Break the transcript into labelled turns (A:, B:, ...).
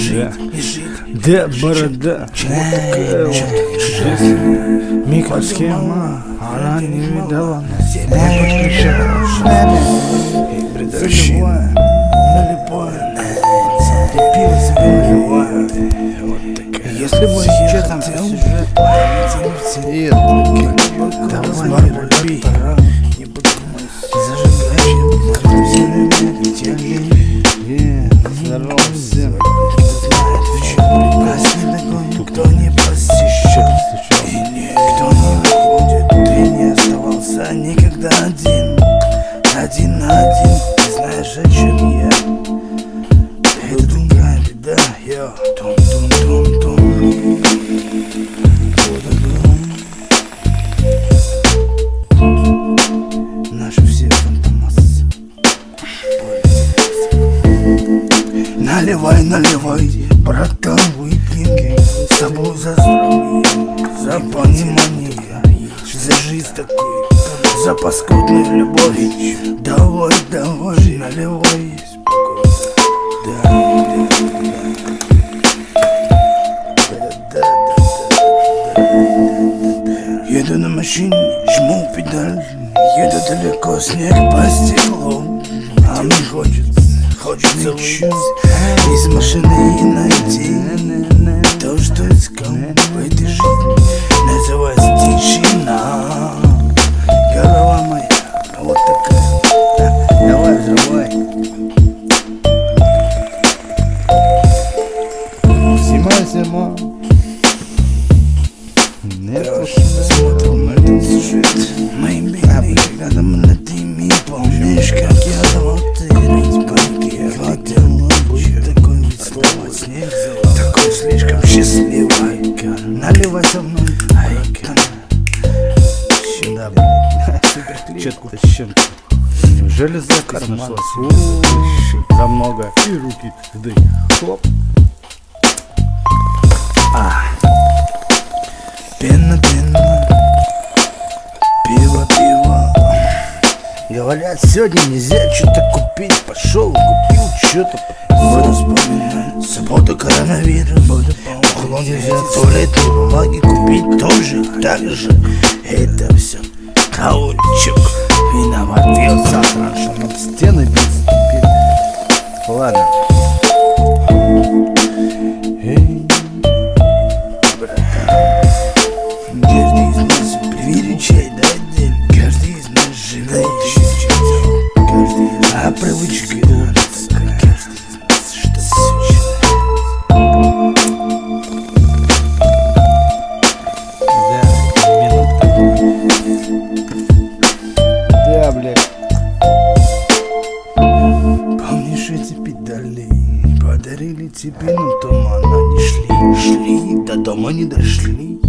A: Да, борода. Микросхема, она не видала. И предыдущая если бы сейчас там сюжет, давай не руби, не подумай, зажигай, здорово всем. Никто не посещал, и никто не выходит, ты не оставался никогда один на один. Ты знаешь, о чем я? Это такая беда, йо. Тум-тум-тум-тум. Наши все фантомасы. Наливай, наливай, братан, выпьем с тобой за здоровье, за понимание, за жизнь такую, за паскудную любовь. Давай, давай, наливай. Еду на машине, жму педаль, еду далеко, снег по стеклу. А мне хочется выйти из машины и найти то, что искал в этой жизни. Называется тишина. Голова моя вот такая. Давай, взрывай. Зима. Посмотрим на этот сюжет. Мои бедные, когда мы над ними. Помнишь, как я давал ты банки? Я хотел быть такой ведь слова снег. Такой слишком счастливый. Наливай со мной. Сюда, блядь. Супер четко щенка. Неужели заказ нашлась? За много. И руки туда. Хоп. Пена, пиво. Говорят, сегодня нельзя что-то купить. Пошел, купил что-то. Буду вспоминать. Суббота, коронавирус. Уклон нельзя туалетной бумаги купить тоже так же. Это все каучук. Виноват пил завтра, что над стены биться. Ладно. Каждый из нас привечает отдельно. Каждый из нас живет каждый из нас. А привычки каждый из нас что да, блядь. Помнишь эти педали? Подарили тебе, но дома они шли. До дома не дошли.